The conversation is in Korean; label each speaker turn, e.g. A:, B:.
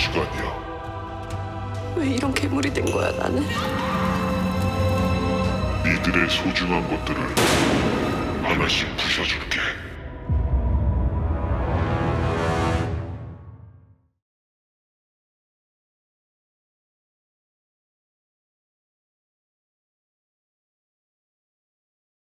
A: 시간이야.
B: 왜 이런 괴물이 된 거야, 나는?
A: 니들의 소중한 것들을 하나씩 부셔줄게.